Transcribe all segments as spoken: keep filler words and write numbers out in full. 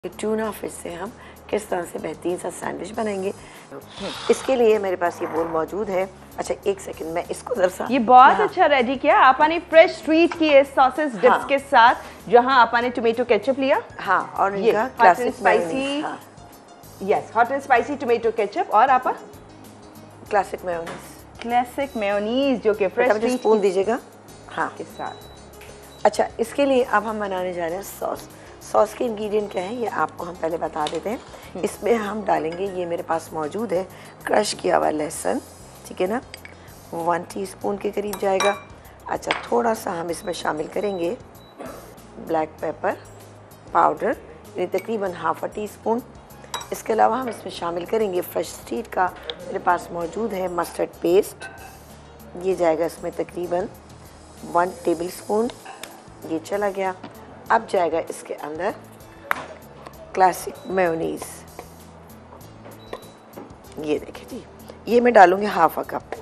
Tuna fish से हम किस तरह से बेहतरीन सा सैंडविच बनाएंगे। इसके लिए मेरे पास ये बोल मौजूद है। अच्छा एक सेकंड, मैं इसको दरअसल ये बहुत अच्छा रेडी किया आपने फ्रेश स्ट्रीट की सॉसेस डिप्स हाँ। के साथ, जहां आपने टोमेटो केचप लिया हाँ, और ये hot and spicy yes hot and spicy tomato ketchup और आपा क्लासिक मेयोनीज क्लासिक मेयोनीज जो कि फ्रेश स्ट्रीट स्पून दीजिएगा हाँ के साथ। अच्छा इसके लिए अब हम बनाने जा रहे हैं सॉस। सॉस के इंग्रेडिएंट क्या है ये आपको हम पहले बता देते हैं। इसमें हम डालेंगे, ये मेरे पास मौजूद है, क्रश किया हुआ लहसुन, ठीक है ना, वन टीस्पून के करीब जाएगा। अच्छा थोड़ा सा हम इसमें शामिल करेंगे ब्लैक पेपर पाउडर, ये तकरीबन हाफ अ टी स्पून। इसके अलावा हम इसमें शामिल करेंगे फ्रेश स्ट्रीट का मेरे पास मौजूद है मस्टर्ड पेस्ट, ये जाएगा इसमें तकरीबन वन टेबल स्पून, ये चला गया। अब जाएगा इसके अंदर क्लासिक मेयोनीज, ये देखिए जी, ये मैं डालूंगी हाफ अ कप,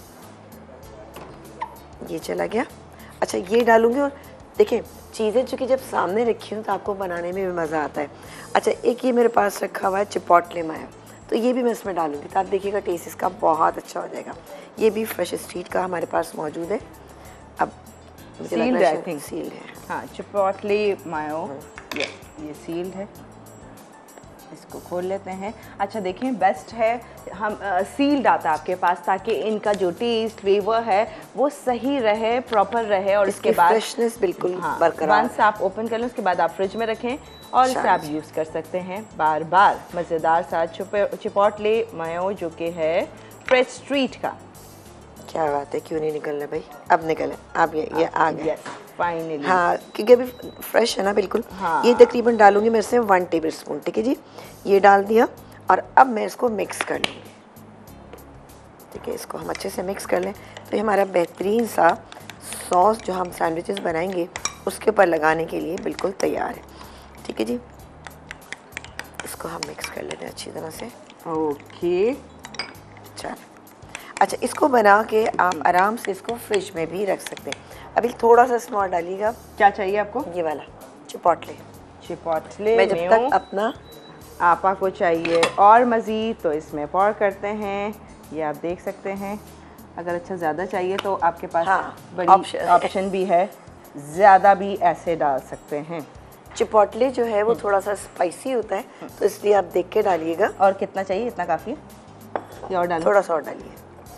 ये चला गया। अच्छा ये डालूंगी और देखिए चीज़ें चूँकि जब सामने रखी हूँ तो आपको बनाने में भी मज़ा आता है। अच्छा एक ये मेरे पास रखा हुआ है चिपोटले मायो, तो ये भी मैं इसमें डालूंगी, तो आप देखिएगा टेस्ट इसका बहुत अच्छा हो जाएगा। ये भी फ्रेश स्ट्रीट का हमारे पास मौजूद है। अब मुझे लग रहा है सील्ड है हाँ, चिपोटले मायो ये ये सील्ड है, इसको खोल लेते हैं। अच्छा देखें बेस्ट है हम सील्ड आता है आपके पास, ताकि इनका जो टेस्ट फ्लेवर है वो सही रहे, प्रॉपर रहे, और इसके बाद फ्रेशनेस बिल्कुल हाँ, बरकरार। वंस आप ओपन कर लें उसके बाद आप फ्रिज में रखें और इसे आप यूज़ कर सकते हैं बार बार। मज़ेदार सा चिपोटले मायो जो कि है फ्रेश स्ट्रीट का। क्या बात है, क्यों नहीं निकलना भाई, अब निकले, अब ये ये आ गया फाइनली हाँ, क्योंकि अभी फ्रेश है ना बिल्कुल हाँ। ये तकरीबन डालूंगी मैं इसमें वन टेबल स्पून, ठीक है जी, ये डाल दिया और अब मैं इसको मिक्स कर लूँगी, ठीक है। इसको हम अच्छे से मिक्स कर लें तो ये हमारा बेहतरीन सा सॉस जो हम सैंडविचेस बनाएंगे उसके ऊपर लगाने के लिए बिल्कुल तैयार है, ठीक है जी। इसको हम मिक्स कर लेते हैं अच्छी तरह से, ओके चल। अच्छा इसको बना के आप आराम से इसको फ्रिज में भी रख सकते हैं। अभी थोड़ा सा इसमें और डालिएगा, क्या चाहिए आपको? ये वाला चिपोटले चिपोटले मैं जब तक अपना आपा को चाहिए और मज़ीद तो इसमें पौर करते हैं, ये आप देख सकते हैं। अगर अच्छा ज़्यादा चाहिए तो आपके पास हाँ, बड़ी ऑप्शन ऑप्शन भी है, ज़्यादा भी ऐसे डाल सकते हैं। चिपोटले जो है वो थोड़ा सा स्पाइसी होता है तो इसलिए आप देख के डालिएगा। और कितना चाहिए? इतना काफ़ी है या और डालिए? थोड़ा सा और डालिए,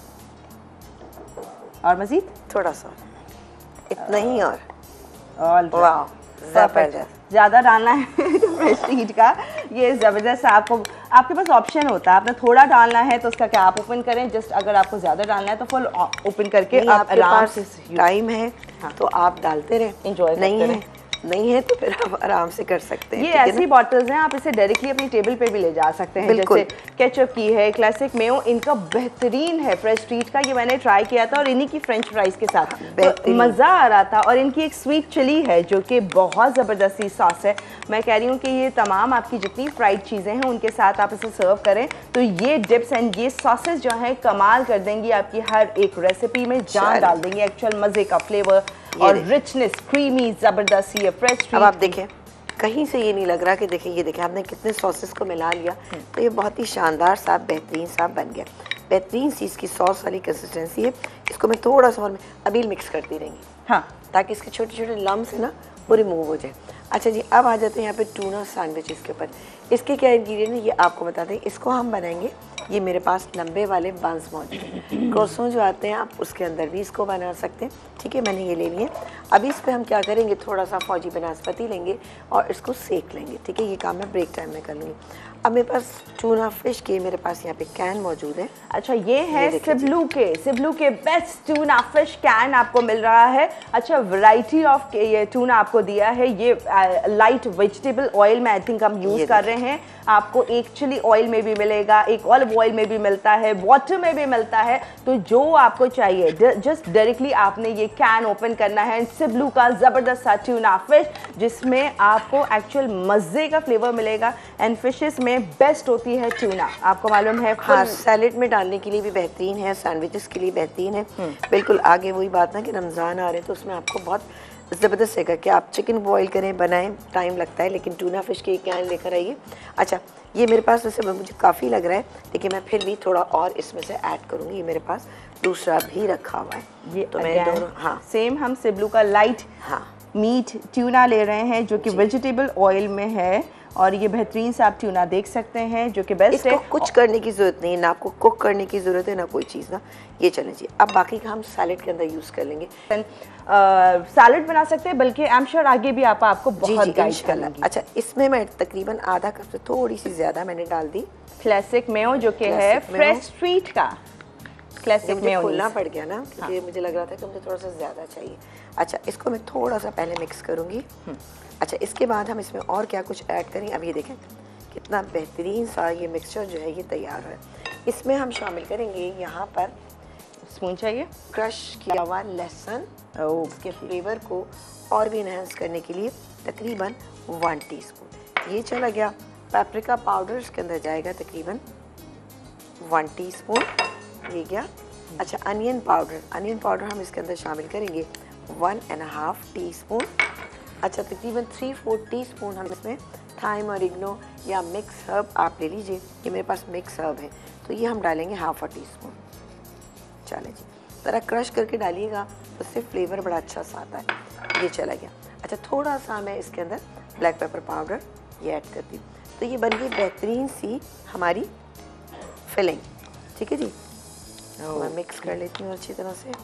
और मज़ीद थोड़ा सा, इतना ही और ऑल वाह ज़बरदस्त। ज़्यादा डालना है तो फ्रेश स्ट्रीट का ये ज़बरदस्त। आपको आपके पास ऑप्शन होता है, आपने थोड़ा डालना है तो उसका क्या आप ओपन करें, जस्ट अगर आपको ज़्यादा डालना है तो फुल ओपन करके आप आराम से टाइम है हाँ। तो आप डालते रहें, इंजॉय नहीं है नहीं है तो फिर आप आराम से कर सकते हैं। ये ऐसी बॉटल्स हैं, आप इसे डायरेक्टली अपनी टेबल पे भी ले जा सकते हैं, जैसे केचप की है, क्लासिक मेयो, इनका बेहतरीन है फ्रेश स्ट्रीट का, ये मैंने ट्राई किया था और इन्हीं की फ्रेंच फ्राइज के साथ तो मज़ा आ रहा था। और इनकी एक स्वीट चिली है जो कि बहुत ज़बरदस्ती सॉस है। मैं कह रही हूँ कि ये तमाम आपकी जितनी फ्राइड चीज़ें हैं उनके साथ आप इसे सर्व करें तो ये डिप्स एंड ये सॉसेस जो हैं कमाल कर देंगी, आपकी हर एक रेसिपी में जान डाल देंगी, एक्चुअल मज़े का फ्लेवर और रिचनेस, क्रीमी ज़बरदस्ती है फ्रेश। अब आप देखें कहीं से ये नहीं लग रहा कि देखिए ये देखिए आपने कितने सॉसेस को मिला लिया तो ये बहुत ही शानदार सा बेहतरीन सा बन गया। बेहतरीन सी इसकी सॉस वाली कंसिस्टेंसी है। इसको मैं थोड़ा सा और अभी मिक्स करती रहेंगी हाँ, ताकि इसके छोटे छोटे लम्स है ना वो रिमूव हो जाए। अच्छा जी अब आ जाते हैं यहाँ पे टूना सैंडविचेस के ऊपर। इसके क्या इंग्रेडिएंट है ये आपको बताते हैं। इसको हम बनाएंगे, ये मेरे पास लंबे वाले बंस मौजूद हैं, क्रोसों जो आते हैं आप उसके अंदर भी इसको बना सकते हैं, ठीक है। मैंने ये ले लिए। अभी इस पर हम क्या करेंगे, थोड़ा सा फौजी बनास्पति लेंगे और इसको सेक लेंगे, ठीक है। ये काम मैं ब्रेक टाइम में कर लूँगी। अब मेरे पास टूना फिश के मेरे पास यहाँ पे कैन मौजूद है। अच्छा ये है सिबलू के सिबलू के बेस्ट टूना फिश कैन आपको मिल रहा है। अच्छा वैरायटी ऑफ ये टूना आपको दिया है, ये लाइट वेजिटेबल ऑयल में आई थिंक हम यूज़ कर रहे हैं। आपको एक चिली ऑयल में भी मिलेगा, एक ऑलिव ऑयल में भी मिलता है, वाटर में भी मिलता है, तो जो आपको चाहिए जस्ट डायरेक्टली आपने ये कैन ओपन करना है। सिबलू का ज़बरदस्त सा टूना फिश जिसमें आपको एक्चुअल मज़े का फ्लेवर मिलेगा एंड फिशेस में बेस्ट होती है टूना, आपको मालूम है। हाँ, सैलेड में डालने के लिए भी बेहतरीन है, सैंडविचेस के लिए बेहतरीन है। बिल्कुल आगे वही बात ना कि रमज़ान आ रहे हैं तो उसमें आपको बहुत ज़बरदस्त रहेगा कि आप चिकन बॉईल करें, बनाएं, टाइम लगता है, लेकिन टूना फिश के कैन लेकर आइए। अच्छा, ये मेरे पास वैसे मुझे काफ़ी लग रहा है, लेकिन मैं फिर भी थोड़ा और इसमें से ऐड करूँगी। ये मेरे पास दूसरा भी रखा हुआ है, ये तो मैं दोनों, हाँ सेम हम सिब्लू का लाइट हाँ मीट ट्यूना ले रहे हैं जो कि वेजिटेबल ऑयल में है, और ये बेहतरीन सा आप ट्यूना देख सकते हैं जो कि बेस्ट है। इसको कुछ करने की ज़रूरत नहीं है, ना आपको कुक करने की ज़रूरत है, ना कोई चीज़ ना, ये चलना चाहिए। अब बाकी का हम सैलेड के अंदर यूज़ कर लेंगे। सैलेड बना सकते हैं, बल्कि आई एम श्योर आगे भी आप आपको बहुत गाइड करेंगी। अच्छा, इसमें मैं तकरीबन आधा कप से थोड़ी सी ज़्यादा मैंने डाल दी क्लासिक मेयो, जो कि है फ्रेश स्ट्रीट का क्लासिक मेयो। खोलना पड़ गया ना, क्योंकि हाँ। मुझे लग रहा था कि मुझे थोड़ा सा ज़्यादा चाहिए। अच्छा, इसको मैं थोड़ा सा पहले मिक्स करूँगी। अच्छा, इसके बाद हम इसमें और क्या कुछ ऐड करें, अब ये देखें कितना बेहतरीन सा ये मिक्सचर जो है ये तैयार है। इसमें हम शामिल करेंगे यहाँ पर, स्पून चाहिए, क्रश किया हुआ लहसुन, उसके फ्लेवर को और भी इन्हेंस करने के लिए तकरीबन वन टीस्पून ये चला गया। पेपरिका पाउडर इसके अंदर जाएगा तकरीबन वन टीस्पून, ये गया। अच्छा, अनियन पाउडर, अनियन पाउडर हम इसके अंदर शामिल करेंगे one and half teaspoon. अच्छा, तकरीबन थ्री फोर टी स्पून हम इसमें थाइम ऑरिगनो या मिक्स हर्ब आप ले लीजिए, ये मेरे पास मिक्स हर्ब है, तो ये हम डालेंगे हाफ अ टी स्पून। चले जी, ज़रा क्रश करके डालिएगा, उससे फ्लेवर बड़ा अच्छा सा आता है। ये चला गया। अच्छा, थोड़ा सा मैं इसके अंदर ब्लैक पेपर पाउडर ये ऐड करती हूँ, तो ये बन गई बेहतरीन सी हमारी फिलिंग। ठीक है जी, मैं मिक्स कर लेती हूँ अच्छी तरह से।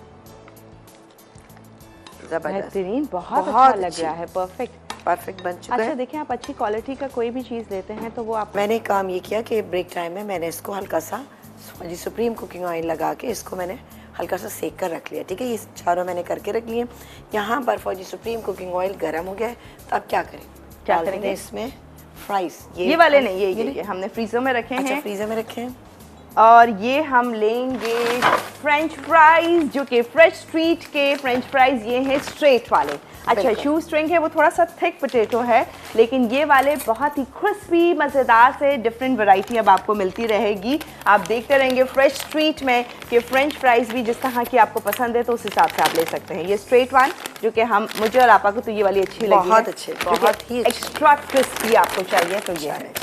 बेहतरीन, बहुत अच्छा लग रहा है, परफेक्ट परफेक्ट बन चुका है। अच्छा, देखिए आप अच्छी क्वालिटी का कोई भी चीज़ लेते हैं तो वो आप, मैंने काम ये किया कि ब्रेक टाइम में मैंने इसको हल्का सा जी सुप्रीम कुकिंग ऑयल लगा के इसको मैंने हल्का सा सेक कर रख लिया। ठीक है, ये चारों मैंने करके रख लिए। यहाँ पर फौजी सुप्रीम कुकिंग ऑयल गर्म हो गया है, तो अब क्या करें, क्या करेंगे इसमें फ्राइज, ये, ये वाले नहीं, ये ये, ये हमने फ्रीजर में रखे हैं। अच्छा, फ्रीजर में रखे हैं। और ये हम लेंगे फ्रेंच फ्राइज, जो कि फ्रेश स्ट्रीट के फ्रेंच फ्राइज ये हैं स्ट्रेट वाले। अच्छा, शू स्ट्रिंग है वो थोड़ा सा थिक पोटैटो है, लेकिन ये वाले बहुत ही क्रिस्पी मज़ेदार से डिफरेंट वैरायटी अब आपको मिलती रहेगी। आप देखते रहेंगे फ्रेश स्ट्रीट में कि फ्रेंच फ्राइज भी जिस तरह की आपको पसंद है तो उस हिसाब से आप ले सकते हैं। ये स्ट्रेट वन, जो कि हम, मुझे और आपा को तो ये वाली अच्छी लगी, बहुत अच्छे, बहुत ही एक्स्ट्रा क्रिस्पी आपको चाहिए तो ये है।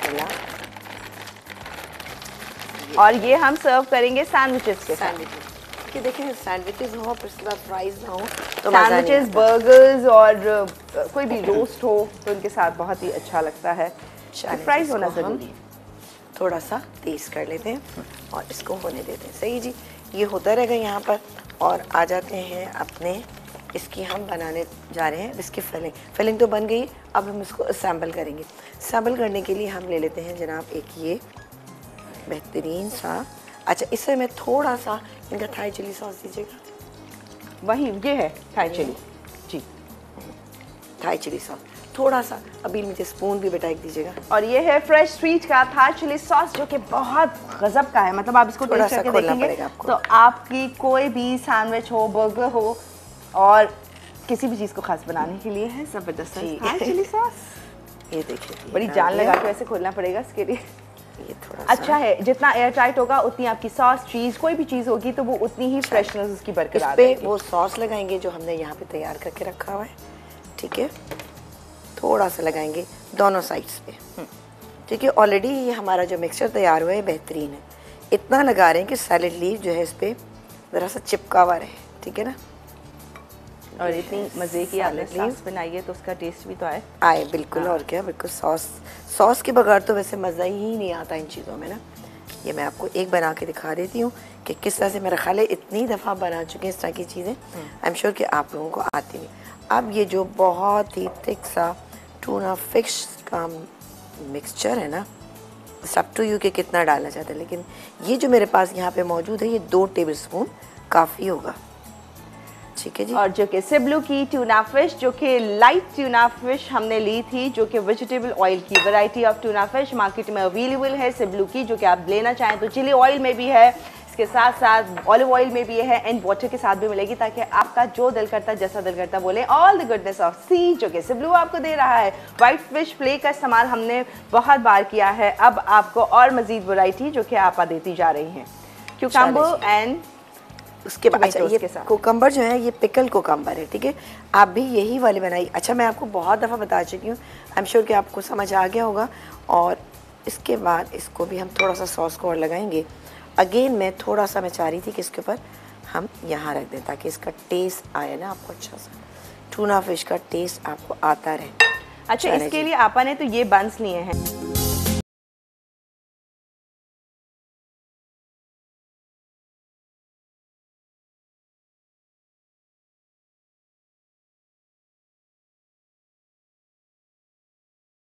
और ये हम सर्व करेंगे सैंडविचेस के साथ। कि देखें सैंडविचेस हो फिर उसके बाद फ्राइज ना हो तो सैंडविचेस, बर्गर्स और कोई भी रोस्ट हो तो उनके साथ बहुत ही अच्छा लगता है। फ्राइज होना जरूरी, थोड़ा सा तेज कर लेते हैं और इसको होने देते हैं। सही जी, ये होता रहेगा यहाँ पर। और आ जाते हैं अपने, इसकी हम बनाने जा रहे हैं इसकी फिलिंग। फिलिंग तो बन गई, अब हम इसको असेंबल करेंगे। असेंबल करने के लिए हम ले लेते हैं जनाब एक ये बेहतरीन सा, अच्छा इसमें मैं थोड़ा सा इनका थाई चिली सॉस दीजिएगा। वही ये है थाई चिली जी, थाई चिली सॉस थोड़ा सा, अभी मुझे स्पून भी बेटा एक दीजिएगा। और ये है फ्रेश स्ट्रीट का थाई चिली सॉस, जो कि बहुत गजब का है। मतलब आप इसको टेस्ट करके देखेंगे तो आपकी कोई भी सैंडविच हो, बर्गर हो, और किसी भी चीज़ को खास बनाने के लिए है जबरदस्त थाई चिली सॉस। ये देखिए, बड़ी जान लगा के वैसे खोलना पड़ेगा इसके लिए। ये थोड़ा अच्छा है, जितना एयर टाइट होगा उतनी आपकी सॉस, चीज़, कोई भी चीज़ होगी तो वो उतनी ही फ्रेशनेस उसकी बरकरार रहेगी। इस पे वो सॉस लगाएंगे जो हमने यहाँ पे तैयार करके रखा हुआ है। ठीक है, थोड़ा सा लगाएंगे दोनों साइड्स पे। ठीक है, ऑलरेडी ये हमारा जो मिक्सचर तैयार हुआ है बेहतरीन है। इतना लगा रहे हैं कि सैलेड लीफ जो है इस पर ज़रा सा चिपका हुआ रहे। ठीक है ना, और इतनी मज़े की आपने सॉस बनाई है तो उसका टेस्ट भी तो आए आए बिल्कुल। हाँ। और क्या, बिल्कुल सॉस सॉस के बगैर तो वैसे मज़ा ही नहीं आता इन चीज़ों में ना। ये मैं आपको एक बना के दिखा देती हूँ कि किस तरह से मेरा ख्याल है इतनी दफ़ा बना चुके हैं इस तरह की चीज़ें, आई एम श्योर कि आप लोगों को आती नहीं। अब ये जो बहुत ही थिक सा टूना फिश का मिक्सचर है ना, सब टू यू के कितना डालना चाहते हैं, लेकिन ये जो मेरे पास यहाँ पे मौजूद है ये दो टेबल स्पून काफ़ी होगा। ठीक है जी। और जो कि सिब्लू की ट्यूना फिश, जो कि लाइट ट्यूना फिश हमने ली थी, जो कि वेजिटेबल ऑयल की variety of tuna fish market में अवेलेबल है सिब्लू की, जो कि आप लेना चाहें तो चिली ऑयल में भी है, इसके साथ साथ ऑलिव ऑयल में भी है, एंड वाटर के साथ भी मिलेगी, ताकि आपका जो दिल करता जैसा दिल करता बोले। All the goodness of sea जो कि सिब्लू आपको दे रहा है। वाइट फिश फ्ले का इस्तेमाल हमने बहुत बार किया है, अब आपको और मजीद वैरायटी जो कि आपा देती जा रही हैं। क्यूकम्बर एंड उसके बाद अच्छा Tomatoes के ये साथ। कोकम्बर जो है ये पिकल कोकम्बर है, ठीक है। आप भी यही वाले बनाइए। अच्छा मैं आपको बहुत दफ़ा बता चुकी हूँ, आई एम श्योर कि आपको समझ आ गया होगा। और इसके बाद इसको भी हम थोड़ा सा सॉस को और लगाएंगे। अगेन मैं थोड़ा सा मैं चाह रही थी कि इसके ऊपर हम यहाँ रख दें ताकि इसका टेस्ट आए ना आपको अच्छा सा, टूना फिश का टेस्ट आपको आता रहे। अच्छा, इसके लिए आपा ने तो ये बंस लिए हैं।